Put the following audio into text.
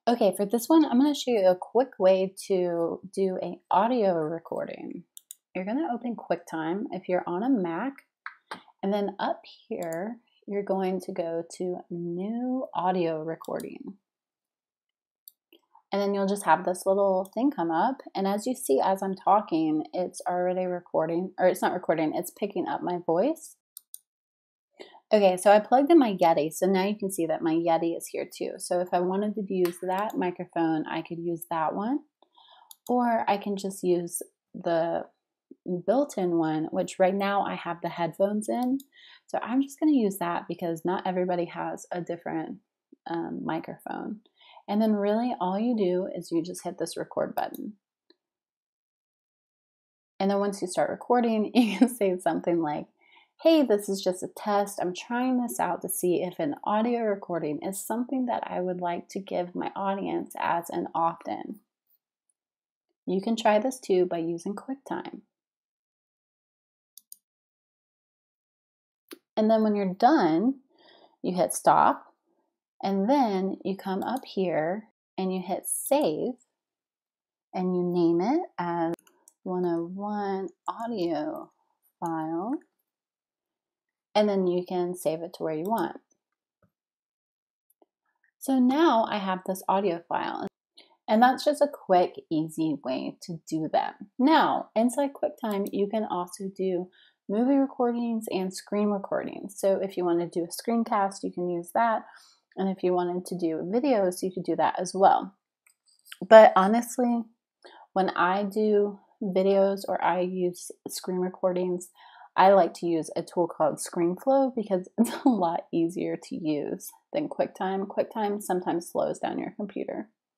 Okay, for this one, I'm going to show you a quick way to do an audio recording. You're going to open QuickTime if you're on a Mac, and then up here, you're going to go to New Audio Recording. And then you'll just have this little thing come up, and as you see, as I'm talking, it's already recording, or it's not recording, it's picking up my voice. Okay, so I plugged in my Yeti, so now you can see that my Yeti is here too. So if I wanted to use that microphone, I could use that one, or I can just use the built-in one, which right now I have the headphones in. So I'm just going to use that because not everybody has a different microphone. And then really all you do is you just hit this record button. And then once you start recording, you can say something like, hey, this is just a test. I'm trying this out to see if an audio recording is something that I would like to give my audience as an opt-in. You can try this too by using QuickTime. And then when you're done, you hit stop, and then you come up here and you hit save, and you name it as 101 audio file. And then you can save it to where you want. So now I have this audio file, and that's just a quick, easy way to do that. Now, inside QuickTime, you can also do movie recordings and screen recordings. So if you want to do a screencast, you can use that. And if you wanted to do videos, you could do that as well. But honestly, when I do videos or I use screen recordings, I like to use a tool called Screenflow because it's a lot easier to use than QuickTime. QuickTime sometimes slows down your computer.